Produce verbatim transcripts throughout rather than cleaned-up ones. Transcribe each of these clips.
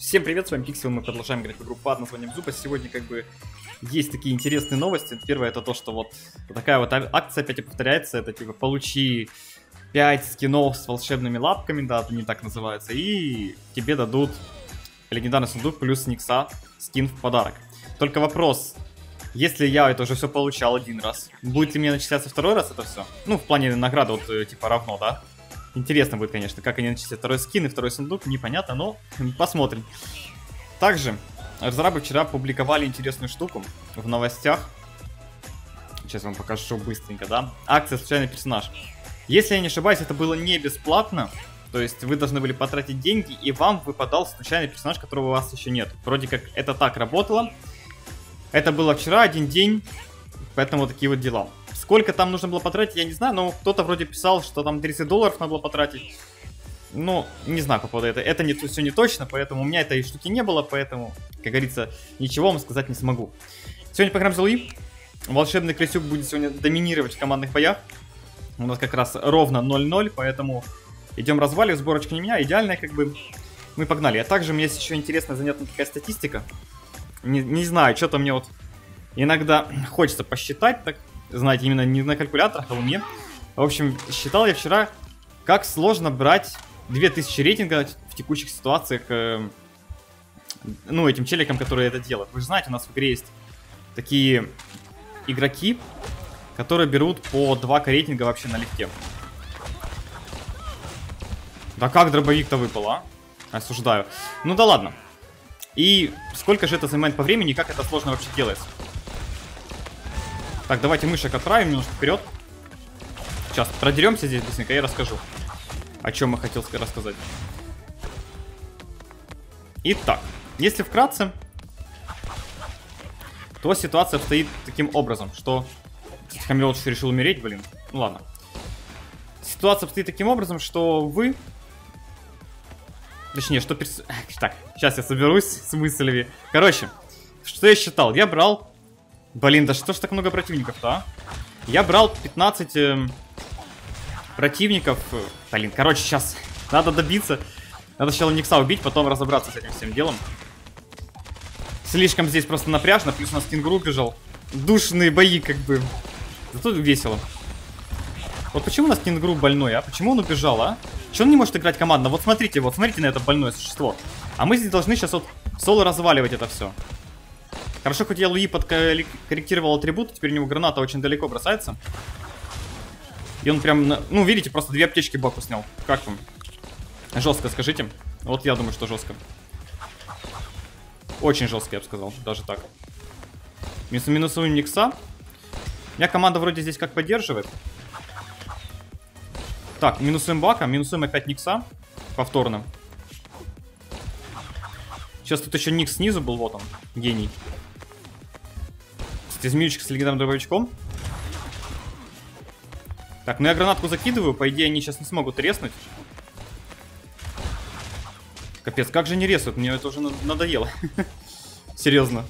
Всем привет, с вами Пиксел, мы продолжаем играть в игру под названием Зуба. Сегодня как бы есть такие интересные новости. Первое это то, что вот такая вот акция опять повторяется. Это типа получи пять скинов с волшебными лапками, да, они так называются. И тебе дадут легендарный сундук плюс Никса скин в подарок. Только вопрос, если я это уже все получал один раз, будет ли мне начисляться второй раз это все? Ну, в плане награды вот типа равно, да? Интересно будет, конечно, как они начислят второй скин и второй сундук, непонятно, но посмотрим. Также разрабы вчера публиковали интересную штуку в новостях. Сейчас вам покажу быстренько, да? Акция «Случайный персонаж». Если я не ошибаюсь, это было не бесплатно. То есть вы должны были потратить деньги, и вам выпадал случайный персонаж, которого у вас еще нет. Вроде как это так работало. Это было вчера, один день, поэтому вот такие вот дела. Сколько там нужно было потратить, я не знаю, но кто-то вроде писал, что там тридцать долларов надо было потратить. Ну, не знаю по поводу этого. Это не, все не точно, поэтому у меня этой штуки не было, поэтому, как говорится, ничего вам сказать не смогу. Сегодня поиграем за Луи. Волшебный крысюк будет сегодня доминировать в командных боях. У нас как раз ровно ноль ноль, поэтому идем разваливать. Сборочка не меня, идеальная как бы. Мы погнали. А также мне есть еще интересная занятная такая статистика. Не, не знаю, что-то мне вот иногда хочется посчитать так. Знаете, именно не на калькуляторах, а в уме. В общем, считал я вчера, как сложно брать две тысячи рейтинга в текущих ситуациях, э, ну, этим челикам, которые это делают. Вы же знаете, у нас в игре есть такие игроки, которые берут по два ка рейтинга вообще налегке. Да как дробовик-то выпал, а? Осуждаю. Ну да ладно. И сколько же это занимает по времени, как это сложно вообще делается? Так, давайте мышек отправим немножко вперед. Сейчас продеремся здесь быстренько и расскажу, о чем я хотел рассказать. Итак, если вкратце, то ситуация обстоит таким образом, что... Хамелот решил умереть, блин. Ну ладно. Ситуация обстоит таким образом, что вы... Точнее, что... Перс... Так, сейчас я соберусь с мыслями. Короче, что я считал? Я брал... Блин, да что ж так много противников-то, а? Я брал пятнадцать э, противников. Блин, короче, сейчас надо добиться. Надо сначала Никса убить, потом разобраться с этим всем делом. Слишком здесь просто напряжно, плюс у нас кенгуру бежал. Душные бои, как бы. Зато весело. Вот почему у нас кенгуру больной, а? Почему он убежал, а? Чего он не может играть командно? Вот смотрите, вот смотрите на это больное существо. А мы здесь должны сейчас вот соло разваливать это все. Хорошо, хоть я Луи подкорректировал атрибут, теперь у него граната очень далеко бросается. И он прям, на... ну видите, просто две аптечки боку снял. Как вам? Жестко, скажите. Вот я думаю, что жестко. Очень жестко, я бы сказал, даже так. Минус минусуем Никса. У меня команда вроде здесь как поддерживает. Так, минусуем Бака, минусуем опять Никса. Повторно. Сейчас тут еще Никс снизу был, вот он, гений. Змеючка с легендарным дробовичком. Так, ну я гранатку закидываю. По идее, они сейчас не смогут резнуть. Капец, как же не резают? Мне это уже надоело. Серьезно.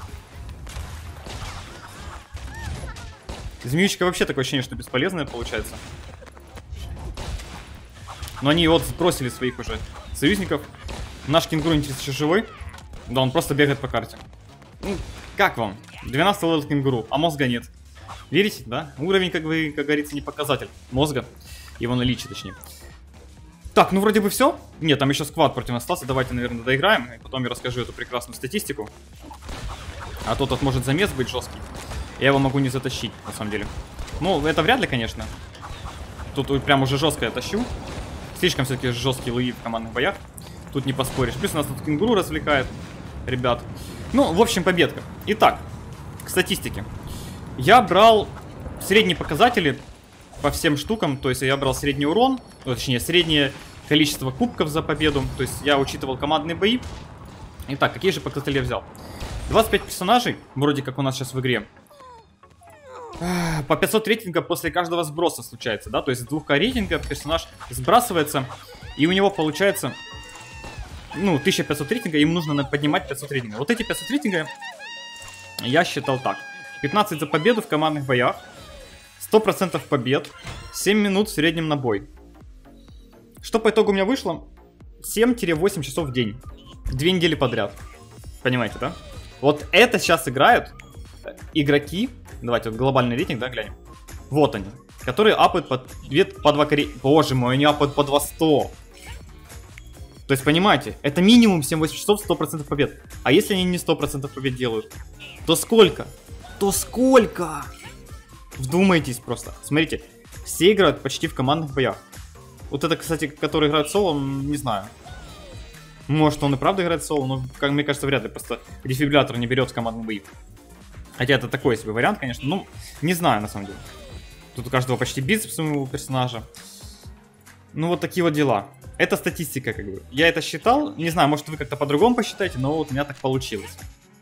Змеючка вообще такое ощущение, что бесполезная получается. Но они вот сбросили своих уже союзников. Наш кенгуру интересно еще живой. Да, он просто бегает по карте. Ну, как вам? двенадцатый левел кенгуру, а мозга нет. Верите, да? Уровень, как бы, как говорится, не показатель мозга. Его наличие, точнее. Так, ну вроде бы все. Нет, там еще сквад против нас остался. Давайте, наверное, доиграем. И потом я расскажу эту прекрасную статистику. А то тут может замес быть жесткий. Я его могу не затащить, на самом деле. Ну, это вряд ли, конечно. Тут прям уже жестко я тащу. Слишком все-таки жесткий Луи в командных боях. Тут не поспоришь. Плюс у нас тут кенгуру развлекает. Ребят. Ну, в общем, победка. Итак, к статистике. Я брал средние показатели по всем штукам. То есть я брал средний урон. Ну, точнее, среднее количество кубков за победу. То есть я учитывал командные бои. Итак, какие же показатели я взял? двадцать пять персонажей, вроде как у нас сейчас в игре. По пятьсот рейтинга после каждого сброса случается, да? То есть с двух ка рейтинга персонаж сбрасывается. И у него получается... Ну, тысяча пятьсот рейтинга, им нужно поднимать пятьсот рейтинга. Вот эти пятьсот рейтинга я считал так. пятнадцать за победу в командных боях. сто процентов побед. семь минут в среднем на бой. Что по итогу у меня вышло? семь-восемь часов в день. Две недели подряд. Понимаете, да? Вот это сейчас играют игроки. Давайте вот глобальный рейтинг, да, глянем. Вот они. Которые апают по, по два кори... Боже мой, они апают по два сто. То есть, понимаете, это минимум семь-восемь часов, сто процентов побед. А если они не сто процентов побед делают, то сколько? То сколько? Вдумайтесь просто. Смотрите, все играют почти в командных боях. Вот это, кстати, который играет соло, не знаю. Может, он и правда играет соло, но, как мне кажется, вряд ли. Просто дефибриллятор не берет в командный бои. Хотя это такой себе вариант, конечно. Ну, не знаю, на самом деле. Тут у каждого почти бицепс у персонажа. Ну, вот такие вот дела. Это статистика, как бы. Я это считал. Не знаю, может, вы как-то по-другому посчитаете, но вот у меня так получилось.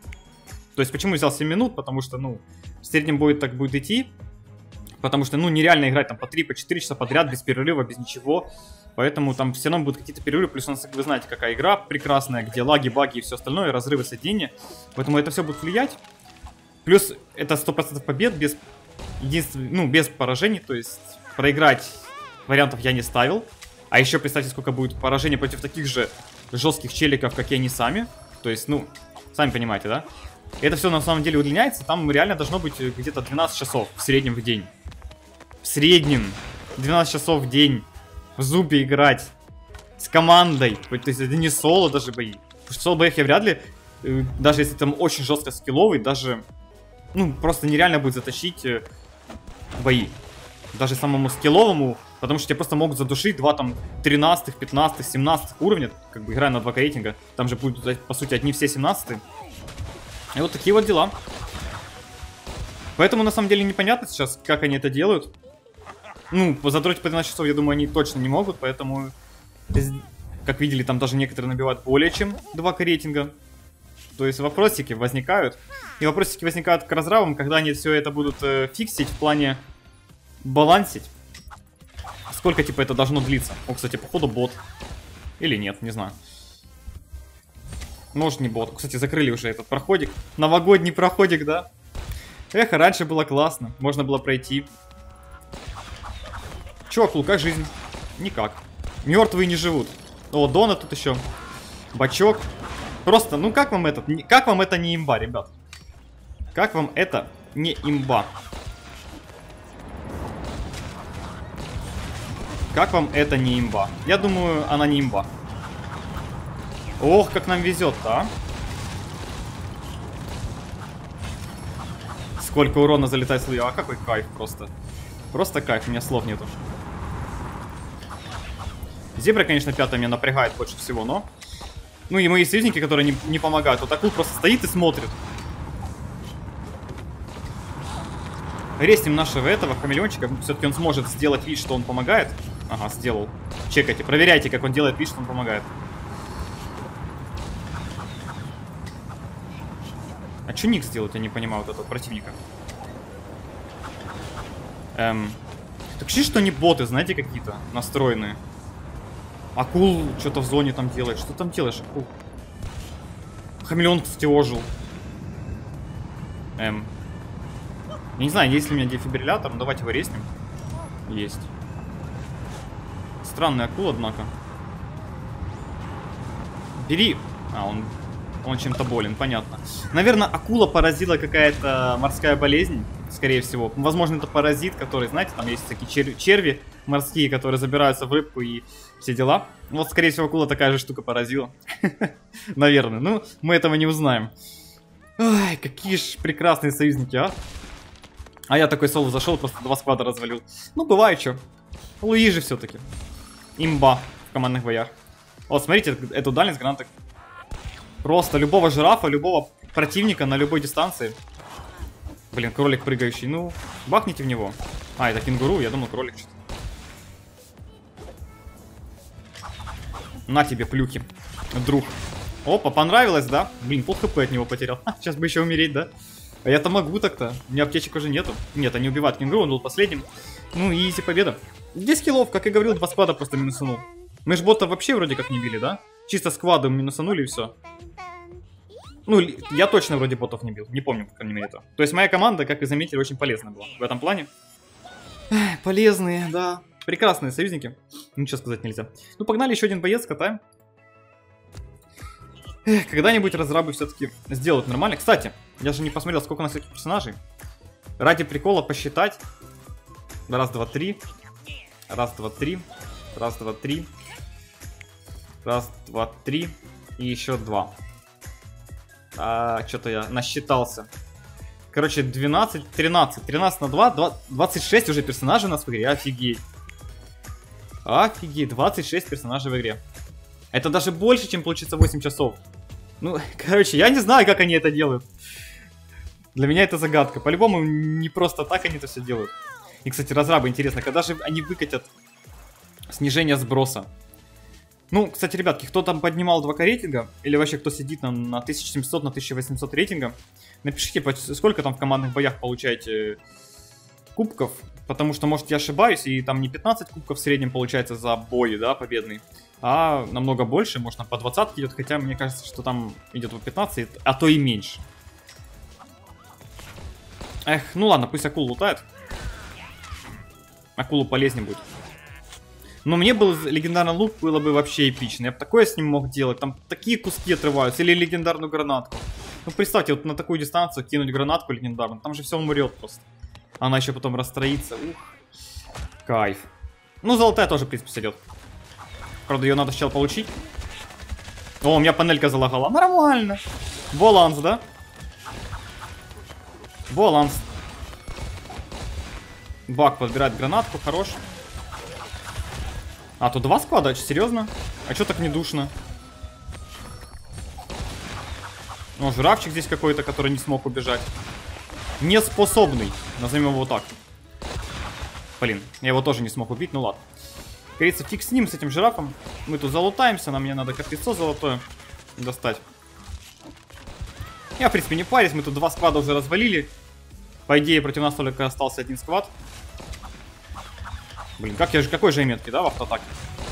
То есть, почему взял семь минут? Потому что, ну, в среднем будет так будет идти. Потому что, ну, нереально играть там по три-четыре часа подряд, без перерыва, без ничего. Поэтому там все равно будут какие-то перерывы. Плюс у нас, вы знаете, какая игра прекрасная, где лаги, баги и все остальное, разрывы соединения. Поэтому это все будет влиять. Плюс это сто процентов побед без, единствен... ну, без поражений. То есть проиграть вариантов я не ставил. А еще представьте, сколько будет поражений против таких же жестких челиков, как и они сами. То есть, ну, сами понимаете, да? Это все на самом деле удлиняется. Там реально должно быть где-то двенадцать часов в среднем в день. В среднем двенадцать часов в день в зубе играть с командой. То есть это не соло даже бои. Потому что в соло-боях я вряд ли, даже если там очень жестко скилловый, даже, ну, просто нереально будет затащить бои. Даже самому скилловому, потому что тебя просто могут задушить два там тринадцатых, пятнадцатых, семнадцатых уровня, как бы играя на два рейтинга. Там же будут, по сути, одни все семнадцатые. И вот такие вот дела. Поэтому, на самом деле, непонятно сейчас, как они это делают. Ну, задротить по двенадцать часов, я думаю, они точно не могут, поэтому, как видели, там даже некоторые набивают более чем два рейтинга. То есть вопросики возникают. И вопросики возникают к разравам, когда они все это будут э, фиксить в плане балансить. Сколько, типа, это должно длиться. О, кстати, походу бот. Или нет, не знаю. Может, не бот. Кстати, закрыли уже этот проходик. Новогодний проходик, да? Эх, раньше было классно. Можно было пройти. Чуваку, как жизнь? Никак. Мертвые не живут. О, Дона тут еще. Бачок. Просто, ну как вам этот... Как вам это не имба, ребят? Как вам это не имба? Как вам это не имба? Я думаю, она не имба. Ох, как нам везет-то, а? Сколько урона залетает с луя. А какой кайф просто. Просто кайф, у меня слов нету. Зебра, конечно, пятая меня напрягает больше всего, но... Ну и мои союзники, которые не, не помогают. Вот акул просто стоит и смотрит. Резнем нашего этого хамелеончика. Все-таки он сможет сделать вид, что он помогает. Ага, сделал. Чекайте, проверяйте, как он делает вид, что он помогает. А что Ник сделать, я не понимаю, вот этого противника. Эм... Так что, что они боты, знаете, какие-то настроенные. Акул что-то в зоне там делает. Что там делаешь, акул? Хамелеон, кстати, ожил. Эм... Я не знаю, есть ли у меня дефибриллятор, но давайте его резнем. Есть. Странный акул, однако. Бери. А, он, он чем-то болен, понятно. Наверное, акула поразила какая-то морская болезнь, скорее всего. Возможно, это паразит, который, знаете, там есть такие чер черви морские, которые забираются в рыбку и все дела. Вот, скорее всего, акула такая же штука поразила. Наверное. Ну, мы этого не узнаем. Ай, какие ж прекрасные союзники, а. А я такой соло зашел, просто два сквада развалил. Ну, бывает что. Луи же все-таки. Имба в командных боях. Вот, смотрите, эту дальность гранаты. Просто любого жирафа, любого противника на любой дистанции. Блин, кролик прыгающий. Ну, бахните в него. А, это кенгуру, я думал, кролик что-то. На тебе, плюхи, друг. Опа, понравилось, да? Блин, пол хп от него потерял. Ха, сейчас бы еще умереть, да? А я-то могу так-то. У меня аптечек уже нету. Нет, они убивают кенгуру, он был последним. Ну и изи победа. десять киллов, как и говорил, два сквада просто минусанул. Мы ж бота вообще вроде как не били, да? Чисто сквадом минусанули и все. Ну, я точно вроде ботов не бил. Не помню, по крайней мере, это. То есть моя команда, как вы заметили, очень полезна была в этом плане. Эх, полезные, да. Прекрасные союзники. Ничего сказать нельзя. Ну, погнали, еще один боец, катаем. Эх, когда-нибудь разрабы все-таки сделают нормально. Кстати, я же не посмотрел, сколько у нас этих персонажей. Ради прикола посчитать. Раз, два, три. Раз, два, три. Раз, два, три. Раз, два, три. И еще два. А, что-то я насчитался. Короче, двенадцать, тринадцать. тринадцать на два, двадцать шесть уже персонажей у нас в игре. Офигеть. Офигеть, двадцать шесть персонажей в игре. Это даже больше, чем получится восемь часов. Ну, короче, я не знаю, как они это делают. Для меня это загадка. По-любому, не просто так они это все делают. И, кстати, разрабы, интересно, когда же они выкатят снижение сброса? Ну, кстати, ребятки, кто там поднимал два ка рейтинга, или вообще кто сидит на, на тысяча семьсот, на тысяча восемьсот рейтинга, напишите, сколько там в командных боях получаете кубков, потому что, может, я ошибаюсь, и там не пятнадцать кубков в среднем получается за бой, да, победный, а намного больше, может, там по двадцать идет, хотя мне кажется, что там идет по пятнадцать, а то и меньше. Эх, ну ладно, пусть акул лутает. Акулу полезнее будет. Но мне был легендарный лук, было бы вообще эпично. Я бы такое с ним мог делать. Там такие куски отрываются. Или легендарную гранатку. Ну, представьте, вот на такую дистанцию кинуть гранатку легендарную. Там же все умрет просто. Она еще потом расстроится. Ух. Кайф. Ну, золотая тоже, в принципе, сойдет. Правда, ее надо сначала получить. О, у меня панелька залагала. Нормально. Баланс, да? Баланс. Бак подбирает гранатку, хорош. А, тут два склада? Серьезно? А чё так не душно? О, жирафчик здесь какой-то, который не смог убежать. Неспособный. Назовем его так. Блин, я его тоже не смог убить, ну ладно. Как говорится, фиг с ним, с этим жирафом. Мы тут залутаемся, нам мне надо копьецо золотое достать. Я, в принципе, не парюсь, мы тут два склада уже развалили. По идее, против нас только остался один склад. Блин, как я же, какой же я меткий, да, в автоатаке?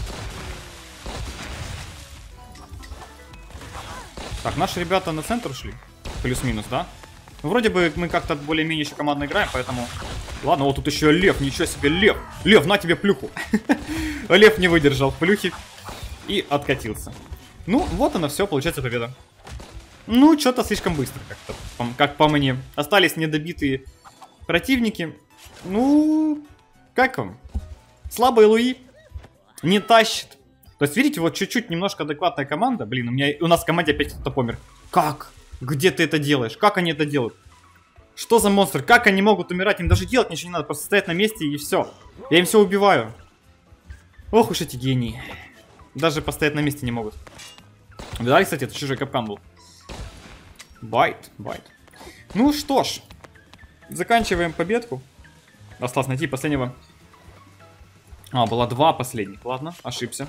Так, наши ребята на центр ушли. Плюс-минус, да? Ну, вроде бы мы как-то более-менее еще командно играем, поэтому... Ладно, вот тут еще лев, ничего себе, лев. Лев, на тебе плюху. Лев не выдержал плюхи и откатился. Ну, вот оно все, получается победа. Ну, что-то слишком быстро как-то, как по мне. Остались недобитые противники. Ну, как вам? Слабый Луи не тащит. То есть, видите, вот чуть-чуть немножко адекватная команда. Блин, у меня у нас в команде опять кто-то помер. Как? Где ты это делаешь? Как они это делают? Что за монстр? Как они могут умирать? Им даже делать ничего не надо. Просто стоять на месте и все. Я им все убиваю. Ох уж эти гении. Даже постоять на месте не могут. Видали, кстати, это чужой капкан был. Байт, байт. Ну что ж. Заканчиваем победку. Осталось найти последнего. А, было два последних. Ладно, ошибся.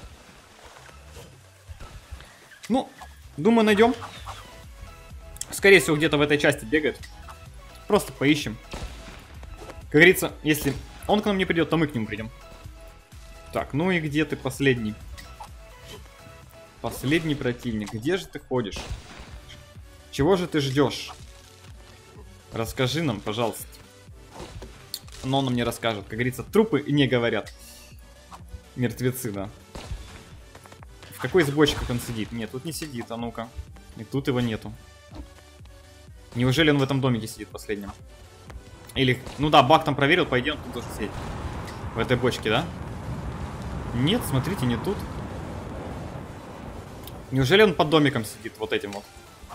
Ну, думаю, найдем. Скорее всего, где-то в этой части бегает. Просто поищем. Как говорится, если он к нам не придет, то мы к нему придем. Так, ну и где ты последний? Последний противник. Где же ты ходишь? Чего же ты ждешь? Расскажи нам, пожалуйста. Но он нам не расскажет. Как говорится, трупы не говорят. Мертвецы, да. В какой из бочках он сидит? Нет, тут не сидит, а ну-ка. И тут его нету. Неужели он в этом домике сидит последним? Или, ну да, баг там проверил, по идее он тут должен сидеть. В этой бочке, да? Нет, смотрите, не тут. Неужели он под домиком сидит, вот этим вот?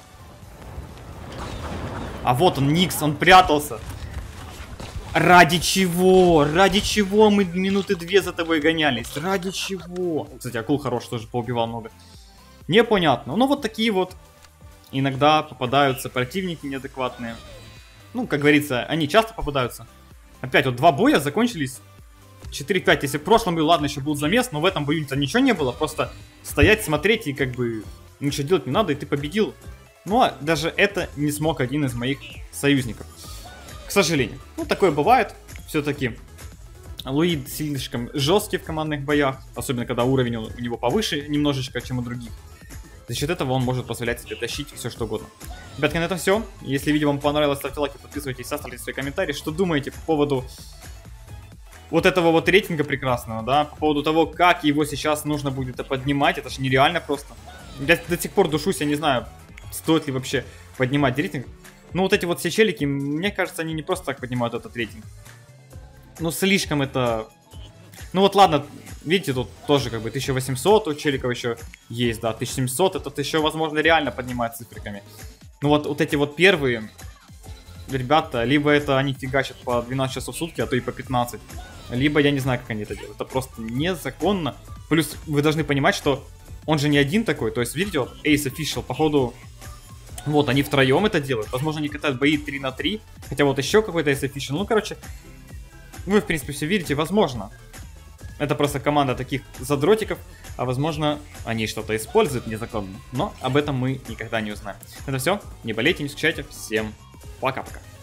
А вот он, Никс, он прятался. Ради чего? Ради чего мы минуты две за тобой гонялись? Ради чего? Кстати, акул хорош, тоже поубивал много. Непонятно. Ну вот такие вот иногда попадаются противники неадекватные. Ну, как говорится, они часто попадаются. Опять вот два боя закончились четыре пять. Если в прошлом бою, ладно, еще был замес, но в этом бою-то ничего не было. Просто стоять, смотреть и как бы ничего делать не надо, и ты победил. Ну, а даже это не смог один из моих союзников. К сожалению. Ну, такое бывает. Все-таки Луи слишком жесткий в командных боях. Особенно, когда уровень у него повыше немножечко, чем у других. За счет этого он может позволять себе тащить все что угодно. Ребятки, на этом все. Если видео вам понравилось, ставьте лайки, подписывайтесь, оставляйте свои комментарии. Что думаете по поводу вот этого вот рейтинга прекрасного, да? По поводу того, как его сейчас нужно будет поднимать. Это же нереально просто. Я до сих пор душусь, я не знаю, стоит ли вообще поднимать рейтинг. Ну, вот эти вот все челики, мне кажется, они не просто так поднимают этот рейтинг. Ну, слишком это... Ну вот ладно, видите, тут тоже как бы тысяча восемьсот у челиков еще есть, да, тысяча семьсот, это еще, возможно, реально поднимает цифриками. Ну вот, вот эти вот первые ребята, либо это они фигачат по двенадцать часов в сутки, а то и по пятнадцать, либо я не знаю, как они это делают. Это просто незаконно. Плюс вы должны понимать, что он же не один такой, то есть, видите, вот Ace Official, походу, вот, они втроем это делают. Возможно, они катают бои три на три, хотя вот еще какой-то Ace Official. Ну, короче, вы, в принципе, все видите, возможно. Это просто команда таких задротиков, а возможно, они что-то используют незаконно. Но об этом мы никогда не узнаем. Это все. Не болейте, не скучайте. Всем пока-пока.